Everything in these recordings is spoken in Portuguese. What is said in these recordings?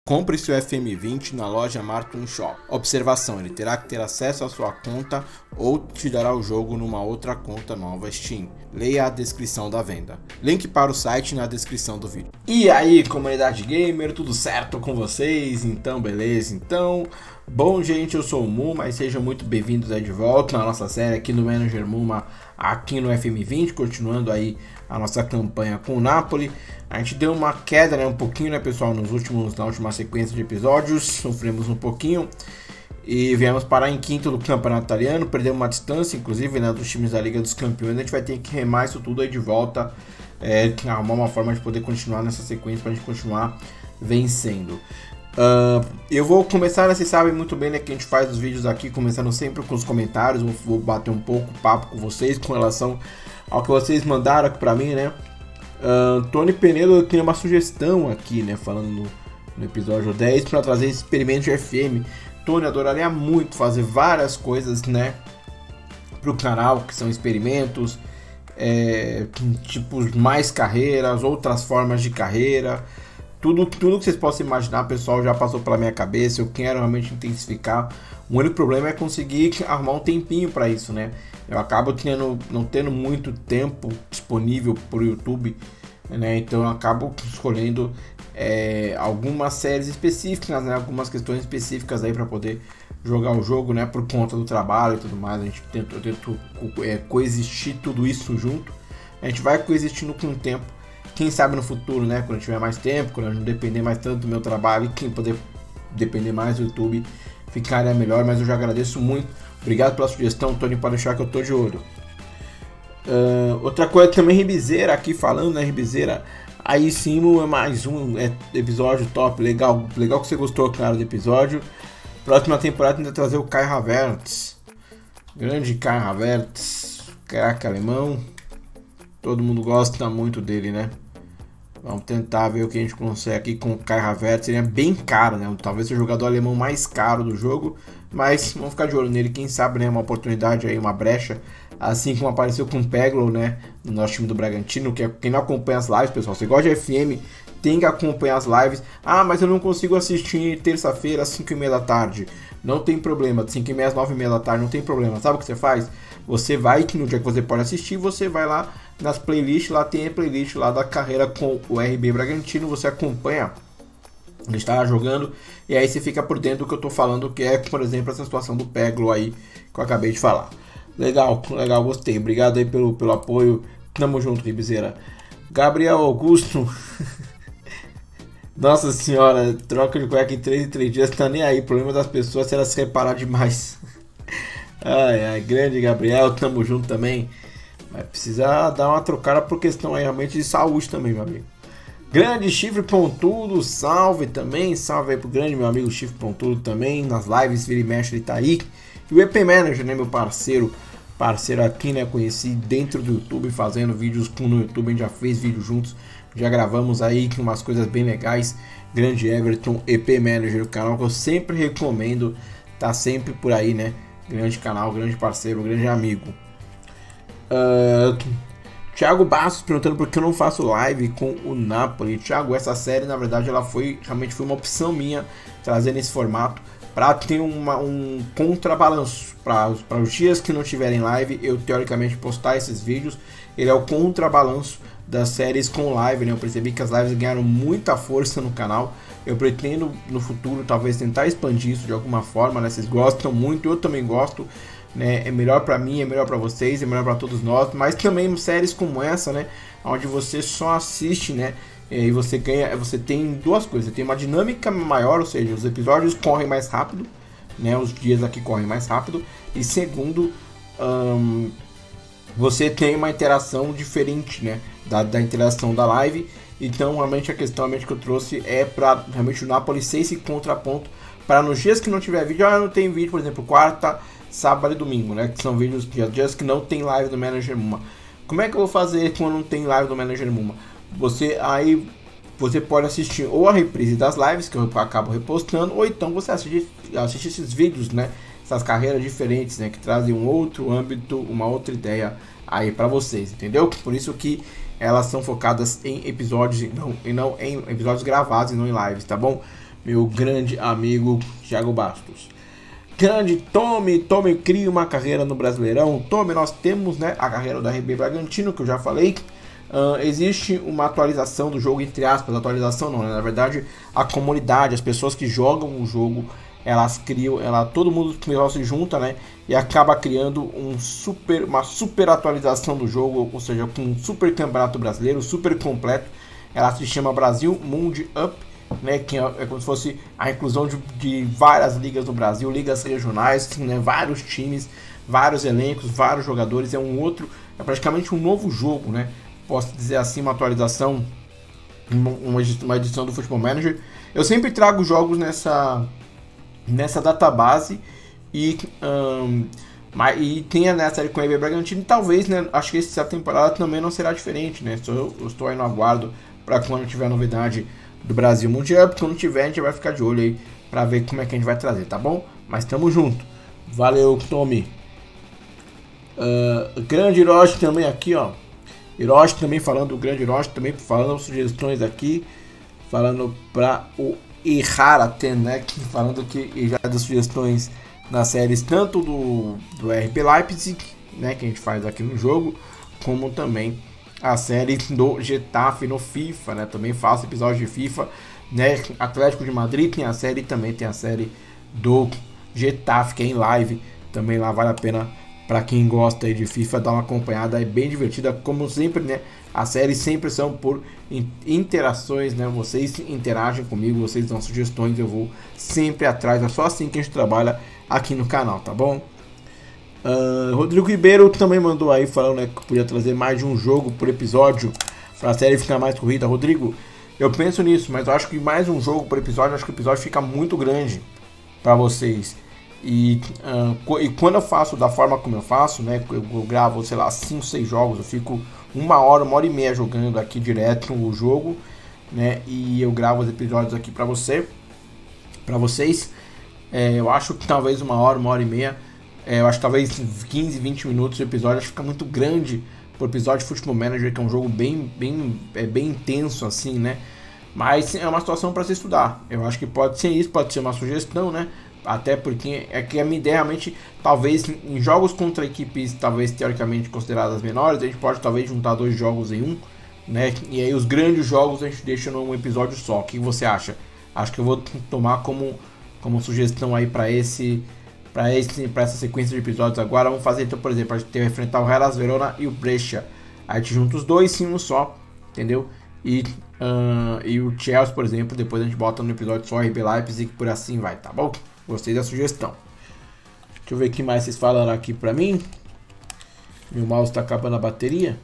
Compre seu FM20 na loja Martin Shop. Observação: ele terá que ter acesso à sua conta ou te dará o jogo numa outra conta nova Steam. Leia a descrição da venda. Link para o site na descrição do vídeo. E aí, comunidade gamer, tudo certo com vocês? Então, beleza? Bom, gente, eu sou o Muma e sejam muito bem-vindos aí de volta na nossa série aqui no Manager Muma, aqui no FM20, continuando aí a nossa campanha com o Napoli. A gente deu uma queda, né, um pouquinho, né, pessoal, na última sequência de episódios, sofremos um pouquinho e viemos parar em quinto do campeonato italiano, perdemos uma distância, inclusive, né, dos times da Liga dos Campeões. A gente vai ter que remar isso tudo aí de volta, arrumar uma forma de poder continuar nessa sequência para a gente continuar vencendo. Eu vou começar, né, vocês sabem muito bem, né, que a gente faz os vídeos aqui começando sempre com os comentários. Vou bater um pouco papo com vocês com relação ao que vocês mandaram aqui pra mim, né. Tony Penedo tem uma sugestão aqui, né, falando no episódio 10 para trazer experimentos de FM. Tony, adoraria muito fazer várias coisas, né, pro canal, que são experimentos, tipos mais carreiras, outras formas de carreira. Tudo que vocês possam imaginar, pessoal, já passou pela minha cabeça. Eu quero realmente intensificar. O único problema é conseguir arrumar um tempinho para isso, né? Eu acabo não tendo muito tempo disponível para o YouTube, né? Então eu acabo escolhendo algumas séries específicas, né? Algumas questões específicas aí para poder jogar o jogo, né? Por conta do trabalho e tudo mais. Eu tento coexistir tudo isso junto. A gente vai coexistindo com o tempo. Quem sabe no futuro, né, quando eu tiver mais tempo, quando eu não depender mais tanto do meu trabalho e quem poder depender mais do YouTube, ficaria melhor. Mas eu já agradeço muito. Obrigado pela sugestão, Tony, pode deixar que eu tô de olho. Outra coisa também, Ribizeira aqui falando, né, Ribizeira. Aí sim, é mais um episódio top, legal que você gostou, claro, do episódio. Próxima temporada tenta trazer o Kai Havertz. Grande Kai Havertz, craque alemão. Todo mundo gosta muito dele, né? Vamos tentar ver o que a gente consegue aqui com o Kai Havertz. Ele é bem caro, né? Talvez seja o jogador alemão mais caro do jogo. Mas vamos ficar de olho nele. Quem sabe, né? Uma oportunidade aí, uma brecha. Assim como apareceu com o Peglo, né? No nosso time do Bragantino. Quem não acompanha as lives, pessoal. Você gosta de FM, tem que acompanhar as lives. Ah, mas eu não consigo assistir terça-feira às 5h30 da tarde. Não tem problema. De 5h30 às 9h30 da tarde, não tem problema. Sabe o que você faz? Você vai, que no dia que você pode assistir, você vai lá nas playlists, lá tem a playlist lá da carreira com o RB Bragantino, você acompanha, ele está jogando, e aí você fica por dentro do que eu tô falando, que é, por exemplo, essa situação do Peglo aí, que eu acabei de falar. Legal, gostei, obrigado aí pelo apoio, tamo junto, Ribizeira. Gabriel Augusto, nossa senhora, troca de cueca em 3 em 3 dias, tá nem aí, o problema das pessoas é elas se reparar demais. Ai, grande Gabriel, tamo junto também. Vai precisar dar uma trocada por questão aí realmente de saúde também, meu amigo. Grande Chifre Pontudo, salve também. Salve aí pro grande meu amigo Chifre Pontudo também. Nas lives, vira e mexe, ele tá aí. E o EP Manager, né, meu parceiro aqui, né, conheci dentro do YouTube, fazendo vídeos no YouTube. A gente já fez vídeo juntos, já gravamos aí com umas coisas bem legais. Grande Everton, EP Manager, o canal que eu sempre recomendo. Tá sempre por aí, né. Grande canal, grande parceiro, grande amigo. Thiago Bastos perguntando por que eu não faço live com o Napoli. Thiago, essa série na verdade ela realmente foi uma opção minha trazer nesse formato para ter um contrabalanço para os dias que não tiverem live, eu teoricamente postar esses vídeos. Ele é o contrabalanço das séries com live, né? Eu percebi que as lives ganharam muita força no canal. Eu pretendo no futuro talvez tentar expandir isso de alguma forma, né? Vocês gostam muito, eu também gosto, né? É melhor pra mim, é melhor pra vocês, é melhor pra todos nós, mas também séries como essa, né, onde você só assiste, né, e você tem duas coisas, tem uma dinâmica maior, ou seja, os episódios correm mais rápido, né, os dias aqui correm mais rápido, e segundo, você tem uma interação diferente, né, da interação da live. Então realmente a questão que eu trouxe é para realmente o Napoli ser esse contraponto, para nos dias que não tiver vídeo, não tem vídeo, por exemplo, quarta, sábado e domingo, né? Que são dias que não tem live do Manager Muma. Como é que eu vou fazer quando não tem live do Manager Muma? Você pode assistir ou a reprise das lives, que eu acabo repostando, ou então você assiste esses vídeos, né? Essas carreiras diferentes, né? Que trazem um outro âmbito, uma outra ideia aí para vocês, entendeu? Por isso que elas são focadas em episódios e não em episódios gravados e não em lives, tá bom? meu grande amigo Thiago Bastos. Grande Tommy cria uma carreira no Brasileirão. Tommy, nós temos, né, a carreira do RB Bragantino, que eu já falei. Existe uma atualização do jogo, entre aspas, atualização não, né? Na verdade, a comunidade, as pessoas que jogam o jogo, elas criam, todo mundo se junta, né, e acaba criando uma super atualização do jogo, ou seja, com um super campeonato brasileiro, super completo. Ela se chama Brasil Mundi Up, né, que é como se fosse a inclusão de várias ligas no Brasil, ligas regionais, né, vários times, vários elencos, vários jogadores. É praticamente um novo jogo, né? Posso dizer assim, uma atualização, uma edição do Football Manager. Eu sempre trago jogos nessa database e tem a série com o RB Bragantino. Talvez, né, acho que essa temporada também não será diferente, né? Eu estou aí no aguardo para quando tiver novidade do Brasil Mundial. Quando tiver, a gente vai ficar de olho aí para ver como é que a gente vai trazer, tá bom? Mas tamo junto. Valeu, Tommy. Grande Hiroshi também aqui, ó. Hiroshi também falando, o grande Hiroshi também falando sugestões aqui, falando para o Iharaten, né, falando que já deu sugestões nas séries tanto do RB Leipzig, né, que a gente faz aqui no jogo, como também a série do Getafe no FIFA, né, também faço episódio de FIFA, né, Atlético de Madrid tem a série, também tem a série do Getafe, que é em live, também lá vale a pena. Para quem gosta aí de FIFA, dá uma acompanhada, é bem divertida, como sempre, né? As séries sempre são por interações, né? Vocês interagem comigo, vocês dão sugestões, eu vou sempre atrás. É só assim que a gente trabalha aqui no canal, tá bom? Rodrigo Ribeiro também mandou aí falando, né, que podia trazer mais de um jogo por episódio para a série ficar mais corrida. Rodrigo, eu penso nisso, mas eu acho que mais um jogo por episódio, acho que o episódio fica muito grande para vocês. E quando eu faço da forma como eu faço, né, eu gravo, sei lá, 5, 6 jogos, eu fico uma hora e meia jogando aqui direto o jogo, né, e eu gravo os episódios aqui para vocês. Eu acho que talvez uma hora e meia, eu acho que talvez 15, 20 minutos de episódio, acho que fica muito grande pro episódio de Football Manager, que é um jogo bem intenso assim, né, mas é uma situação para se estudar. Eu acho que pode ser isso, pode ser uma sugestão, né. Até porque é que a minha ideia realmente, talvez em jogos contra equipes talvez teoricamente consideradas menores, a gente pode talvez juntar 2 jogos em um, né? E aí os grandes jogos a gente deixa num episódio só. O que você acha? Acho que eu vou tomar como sugestão aí para essa sequência de episódios agora. Vamos fazer então, por exemplo, a gente vai enfrentar o Hellas Verona e o Brescia. Aí a gente junta os dois em um só, entendeu? E o Chelsea, por exemplo, depois a gente bota no episódio só RB Leipzig e por assim vai, tá bom? Gostei da sugestão. Deixa eu ver o que mais vocês falaram aqui pra mim. Meu mouse tá acabando a bateria.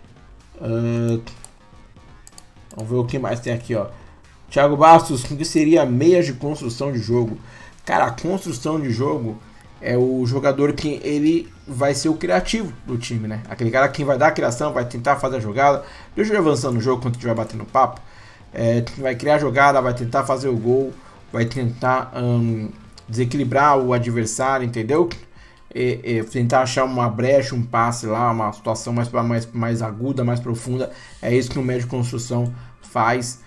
Vamos ver o que mais tem aqui, ó. Thiago Bastos, o que seria meias de construção de jogo? Cara, a construção de jogo é o jogador que ele vai ser o criativo do time, né? Aquele cara que vai dar a criação, vai tentar fazer a jogada. Deixa eu ir avançando no jogo quando estiver batendo papo. Vai criar a jogada, vai tentar fazer o gol, vai tentar desequilibrar o adversário, entendeu? Tentar achar uma brecha, um passe lá, uma situação mais aguda, mais profunda. É isso que o meio de construção faz.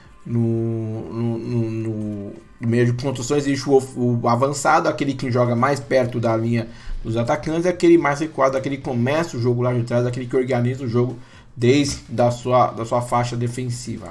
No meio de construção existe o avançado, aquele que joga mais perto da linha dos atacantes, e aquele mais recuado, aquele que começa o jogo lá de trás, aquele que organiza o jogo desde da sua faixa defensiva.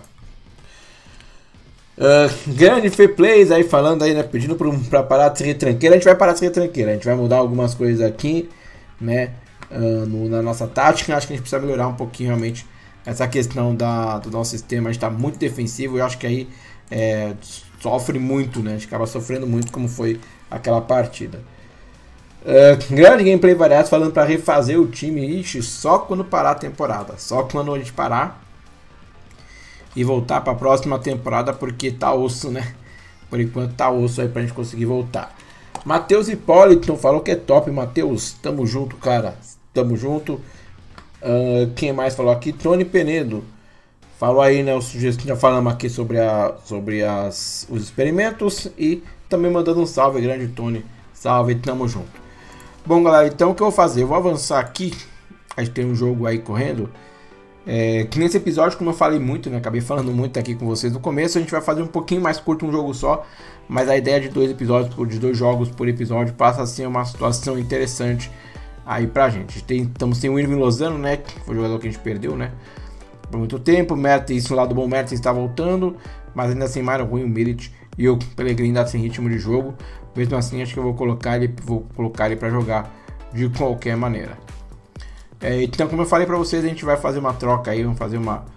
Grande Free Plays aí falando aí, né, pedindo pra parar de ser retranqueira. A gente vai parar de ser retranqueira, a gente vai mudar algumas coisas aqui, né, na nossa tática. Acho que a gente precisa melhorar um pouquinho realmente essa questão do nosso sistema. A gente tá muito defensivo, eu acho que aí sofre muito, né, a gente acaba sofrendo muito, como foi aquela partida. Grande Gameplay Variado falando pra refazer o time. Ixi, só quando parar a temporada, só quando a gente parar e voltar para a próxima temporada, porque tá osso, né? Por enquanto tá osso aí pra gente conseguir voltar. Matheus Hipólito falou que é top, Matheus. Tamo junto, cara. Tamo junto. Quem mais falou aqui? Tony Penedo. Falou aí, né? Já falamos aqui sobre os experimentos. E também mandando um salve, grande Tony. Salve, tamo junto. Bom, galera, então o que eu vou fazer? Eu vou avançar aqui. A gente tem um jogo aí correndo. Que nesse episódio, como eu falei muito, né, acabei falando muito aqui com vocês no começo, a gente vai fazer um pouquinho mais curto, um jogo só, mas a ideia de 2 episódios, de 2 jogos por episódio, passa a ser uma situação interessante aí pra gente. Estamos sem o Irving Lozano, né, que foi o jogador que a gente perdeu, né, por muito tempo. Mertens, o lado bom, Mertens está voltando, mas ainda sem Myron ruim, o Milic e o Pellegrini ainda sem ritmo de jogo. Mesmo assim, acho que eu vou colocar ele para jogar de qualquer maneira. Então, como eu falei para vocês, a gente vai fazer uma troca aí, vamos fazer uma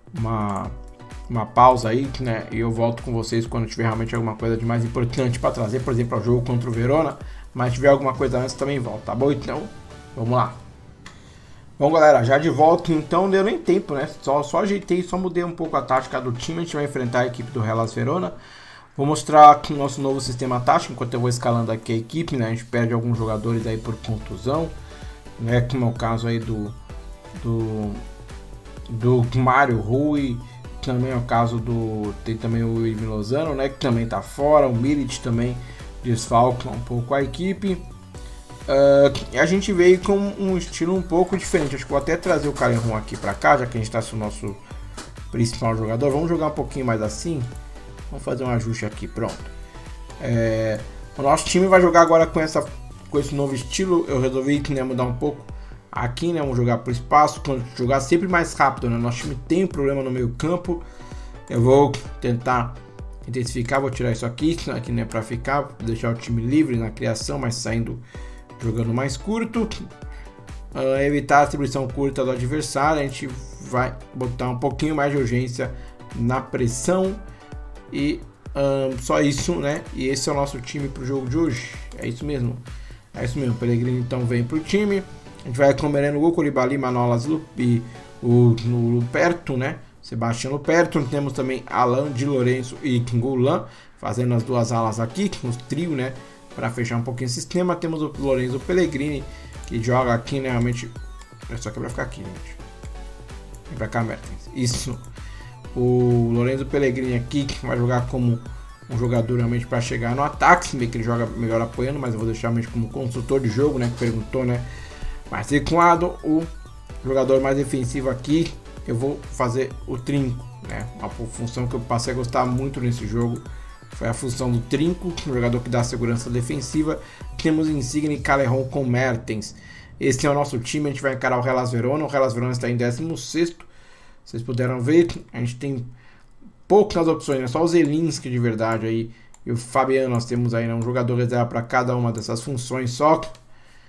pausa aí, né? E eu volto com vocês quando tiver realmente alguma coisa de mais importante para trazer, por exemplo, ao jogo contra o Verona. Mas se tiver alguma coisa antes, também volto, tá bom? Então, vamos lá. Bom, galera, já de volta, então não deu nem tempo, né? Só ajeitei, só mudei um pouco a tática do time. A gente vai enfrentar a equipe do Hellas Verona. Vou mostrar aqui o nosso novo sistema tático, enquanto eu vou escalando aqui a equipe, né? A gente perde alguns jogadores aí por contusão, né? Como é o caso aí do Mário Rui, também é o caso tem também o Irving Lozano, né? Que também tá fora, o Milic também desfalca um pouco a equipe. A gente veio com um estilo um pouco diferente. Acho que vou até trazer o Calerron aqui pra cá, já que a gente tá com o nosso principal jogador. Vamos jogar um pouquinho mais assim. Vamos fazer um ajuste aqui, pronto. O nosso time vai jogar agora com esse novo estilo. Eu resolvi, né, mudar um pouco aqui, né? Vamos jogar por espaço, jogar sempre mais rápido, né? Nosso time tem um problema no meio campo. Eu vou tentar intensificar, vou tirar isso aqui não é para ficar, vou deixar o time livre na criação, mas jogando mais curto. Evitar a distribuição curta do adversário. A gente vai botar um pouquinho mais de urgência na pressão. E só isso, né? E esse é o nosso time para o jogo de hoje. É isso mesmo. O Pellegrini então vem para o time. A gente vai com Mereno, Koulibaly, Manolas e o Luperto, né? Sebastião Luperto. Temos também Alan, Di Lorenzo e Golan fazendo as duas alas aqui, os trio, né? Para fechar um pouquinho o sistema. Temos o Lorenzo Pellegrini que joga aqui, né? Realmente. Só que vai ficar aqui, gente. Vem pra cá, Mertens. Isso. O Lorenzo Pellegrini aqui vai jogar como um jogador realmente para chegar no ataque, se bem que ele joga melhor apoiando, mas eu vou deixar realmente como consultor de jogo, né, que perguntou, né, mas recuado. O jogador mais defensivo aqui, eu vou fazer o trinco, né, uma função que eu passei a gostar muito nesse jogo, foi a função do trinco, um jogador que dá segurança defensiva. Temos Insigne e Calerron com Mertens. Esse é o nosso time. A gente vai encarar o Hellas Verona. O Hellas Verona está em 16º. Vocês puderam ver, a gente tem poucas opções, né? Só o Zelinski de verdade aí e o Fabiano. Nós temos aí, né, um jogador reserva para cada uma dessas funções. Só que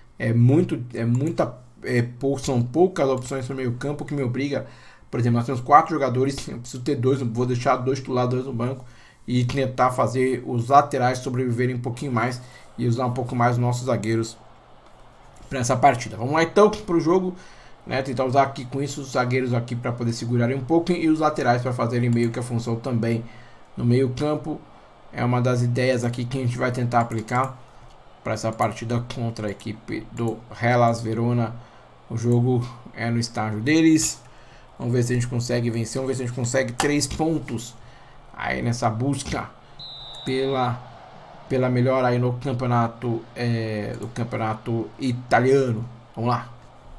são poucas opções no meio campo, que me obriga. Por exemplo, nós temos 4 jogadores, eu preciso ter 2, vou deixar 2 titulares, 2 no banco e tentar fazer os laterais sobreviverem um pouquinho mais e usar um pouco mais os nossos zagueiros para essa partida. Vamos lá então para o jogo, né? Tentar usar aqui com isso os zagueiros aqui para poder segurarem um pouco e os laterais para fazerem meio que a função também no meio campo. É uma das ideias aqui que a gente vai tentar aplicar para essa partida contra a equipe do Hellas Verona. O jogo é no estágio deles. Vamos ver se a gente consegue vencer, vamos ver se a gente consegue 3 pontos aí nessa busca pela melhor aí no campeonato italiano. Vamos lá.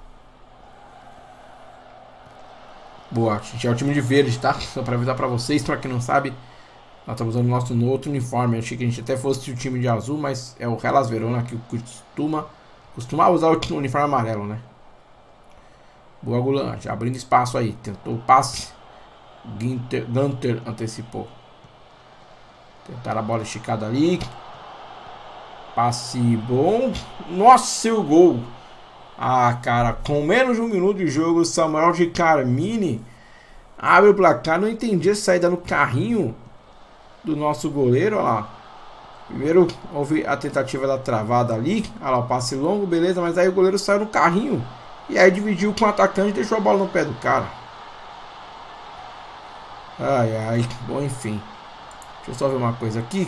Boa, a gente é o time de verde, tá? Só para avisar para vocês, para quem não sabe, nós estamos usando o nosso outro uniforme. Eu achei que a gente até fosse o time de azul, mas é o Hellas Verona que costuma usar o uniforme amarelo, né? Boa, Golan, já abrindo espaço aí. Tentou o passe. Gunter antecipou. Tentaram a bola esticada ali. Passe bom. Nossa, o gol. Ah, cara, com menos de 1 minuto de jogo, Samuel de Carmine abre o placar. Não entendi a saída no carrinho do nosso goleiro, olha lá. Primeiro houve a tentativa da travada ali. Olha lá, o passe longo, beleza, mas aí o goleiro saiu no carrinho. E aí dividiu com o atacante e deixou a bola no pé do cara. Ai, ai. Bom, enfim. Deixa eu só ver uma coisa aqui.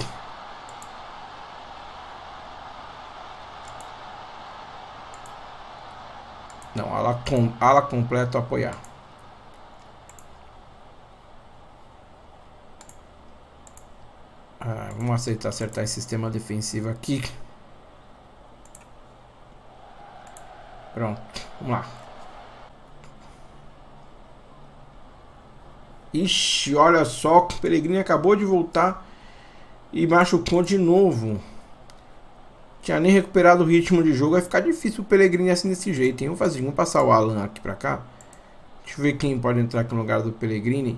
Não, ala completo apoiar. Vamos acertar esse sistema defensivo aqui. Pronto, vamos lá. Ixi, olha só, o Pellegrini acabou de voltar e machucou de novo. Tinha nem recuperado o ritmo de jogo. Vai ficar difícil o Pellegrini assim desse jeito, hein? Vamos passar o Alan aqui pra cá. Deixa eu ver quem pode entrar aqui no lugar do Pellegrini.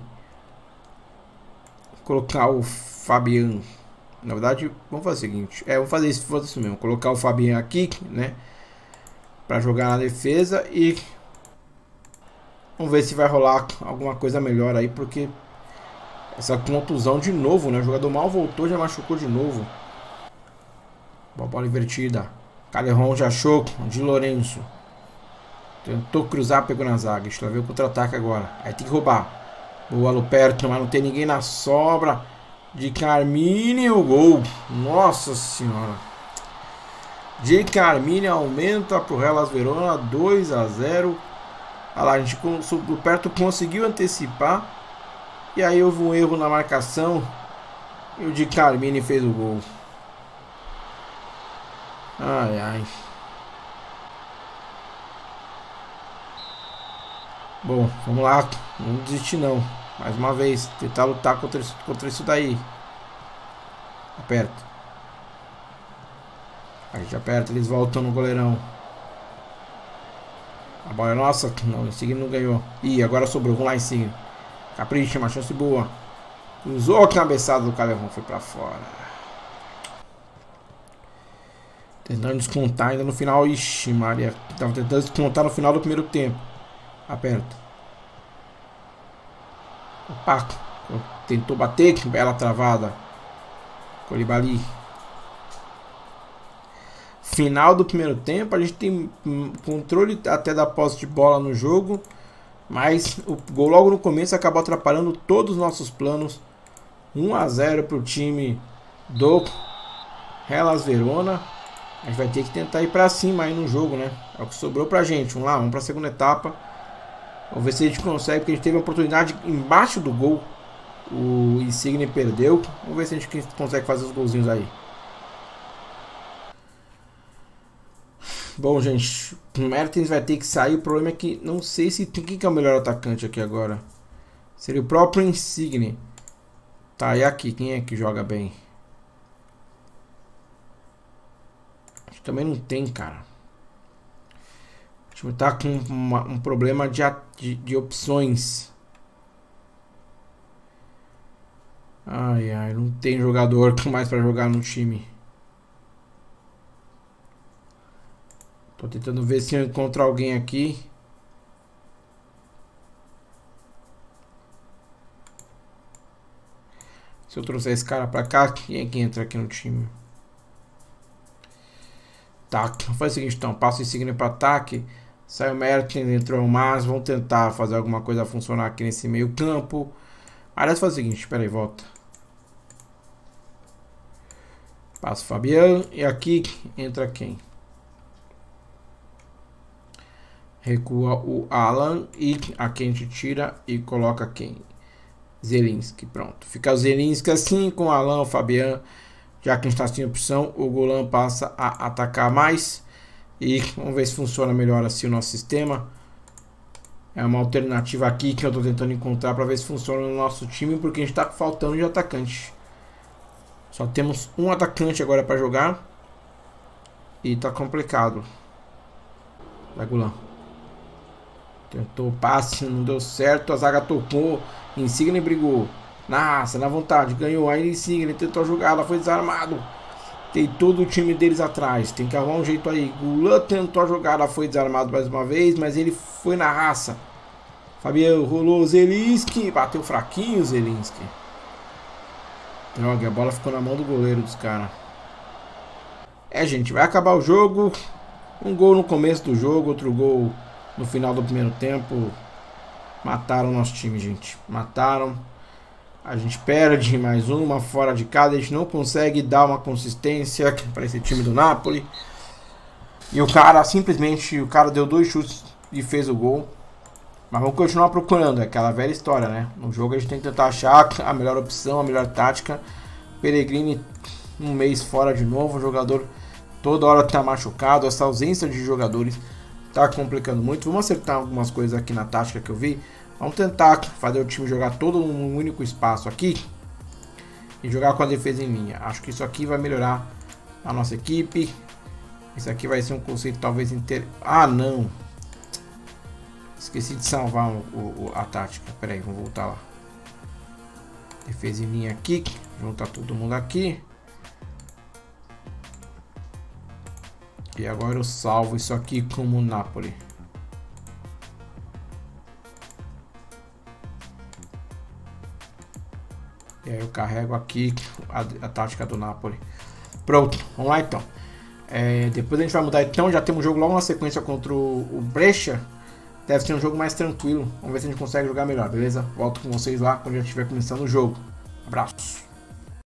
Colocar o Fabian. Na verdade, vamos fazer o seguinte. Vamos fazer isso mesmo. Colocar o Fabian aqui, né? Pra jogar na defesa e... Vamos ver se vai rolar alguma coisa melhor aí, porque... Essa contusão de novo, né? O jogador mal voltou, já machucou de novo. Boa bola invertida. Callejon já achou. De Lorenzo. Tentou cruzar, pegou na zaga. Deixa eu ver o contra-ataque agora. Aí tem que roubar. Boa, Luperto, mas não tem ninguém na sobra. De Carmine, o gol. Nossa senhora. De Carmine aumenta pro Hellas Verona 2 a 0. Olha lá, a gente, o Luperto conseguiu antecipar. E aí houve um erro na marcação. E o de Carmine fez o gol. Ai, ai. Bom, vamos lá. Não desistir não. Mais uma vez. Tentar lutar contra isso daí. Aperta. A gente aperta. Eles voltam no goleirão. A bola é nossa. Não, Insigne não ganhou. Ih, agora sobrou. Vamos lá, Insigne. Capricha, uma chance boa. Usou a cabeçada do Callejon. Foi pra fora. Tentando descontar ainda no final. Ixi, Maria. Tava tentando descontar no final do primeiro tempo. Aperta. Opa. Tentou bater. Que bela travada. Koulibaly. Final do primeiro tempo. A gente tem controle até da posse de bola no jogo. Mas o gol logo no começo acabou atrapalhando todos os nossos planos. 1 a 0 para o time do Hellas Verona. A gente vai ter que tentar ir pra cima aí no jogo, né? É o que sobrou pra gente. Vamos lá, vamos pra segunda etapa. Vamos ver se a gente consegue, porque a gente teve uma oportunidade embaixo do gol. O Insigne perdeu. Vamos ver se a gente consegue fazer os golzinhos aí. Bom, gente, o Mertens vai ter que sair. O problema é que não sei se tem... Quem que é o melhor atacante aqui agora? Seria o próprio Insigne. Tá, e aqui? Quem é que joga bem? Também não tem, cara. O time tá com um problema de opções. Ai, ai, não tem jogador mais pra jogar no time. Tô tentando ver se eu encontro alguém aqui. Se eu trouxer esse cara pra cá, quem é que entra aqui no time? Tá, faz o seguinte então, passa o Insigne para ataque, sai o Mertens, entrou o Mas, vamos tentar fazer alguma coisa funcionar aqui nesse meio campo. Aliás, faz o seguinte, espera aí, volta. Passa o Fabian e aqui entra quem? Recua o Alan e aqui a gente tira e coloca quem? Zelinski, pronto. Fica o Zelinski assim com o Alan, o Fabian. Já que a gente está sem opção, o Golan passa a atacar mais. E vamos ver se funciona melhor assim o nosso sistema. É uma alternativa aqui que eu estou tentando encontrar para ver se funciona no nosso time, porque a gente está faltando de atacante. Só temos um atacante agora para jogar. E tá complicado. Vai, Golan. Tentou o passe, não deu certo. A zaga tocou. Insigne brigou. Na vontade, ganhou. Aí Insigne tentou a jogada, foi desarmado. Tem todo o time deles atrás. Tem que arrumar um jeito aí. Golan tentou a jogada, foi desarmado mais uma vez, mas ele foi na raça. Fabian rolou Zelinski. Bateu fraquinho Zelinski. Droga, a bola ficou na mão do goleiro dos caras. Gente, vai acabar o jogo. Um gol no começo do jogo, outro gol no final do primeiro tempo. Mataram o nosso time, gente. Mataram. A gente perde mais uma fora de casa. A gente não consegue dar uma consistência para esse time do Napoli. E o cara simplesmente... O cara deu 2 chutes e fez o gol. Mas vamos continuar procurando. É aquela velha história, né? No jogo a gente tem que tentar achar a melhor opção, a melhor tática. Pellegrini um mês fora de novo. O jogador toda hora tá machucado. Essa ausência de jogadores tá complicando muito. Vamos acertar algumas coisas aqui na tática que eu vi. Vamos tentar fazer o time jogar todo num único espaço aqui e jogar com a defesa em linha. Acho que isso aqui vai melhorar a nossa equipe. Isso aqui vai ser um conceito talvez inteiro. Ah, não! Esqueci de salvar a tática. Pera aí, vamos voltar lá. Defesa em linha aqui. Juntar todo mundo aqui. E agora eu salvo isso aqui como Napoli. E aí eu carrego aqui a tática do Napoli. Pronto, vamos lá então. Depois a gente vai mudar então. Já temos um jogo logo na sequência contra o Brescia. Deve ser um jogo mais tranquilo. Vamos ver se a gente consegue jogar melhor, beleza? Volto com vocês lá quando já estiver começando o jogo. Abraço.